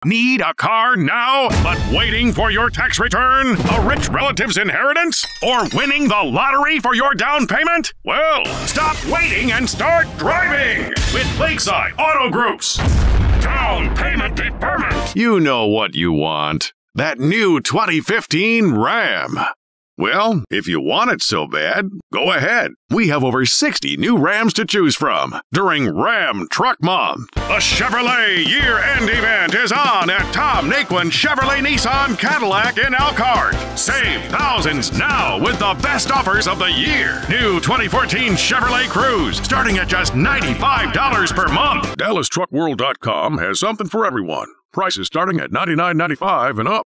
Need a car now, but waiting for your tax return? A rich relative's inheritance? Or winning the lottery for your down payment? Well, stop waiting and start driving with Lakeside Auto Group's Down Payment Deferment. You know what you want. That new 2015 Ram. Well, if you want it so bad, go ahead. We have over 60 new Rams to choose from during Ram Truck Month. The Chevrolet year-end event is on at Tom Naquin Chevrolet Nissan Cadillac in Elkhart. Save thousands now with the best offers of the year. New 2014 Chevrolet Cruze starting at just $95 per month. DallasTruckWorld.com has something for everyone. Prices starting at $99.95 and up.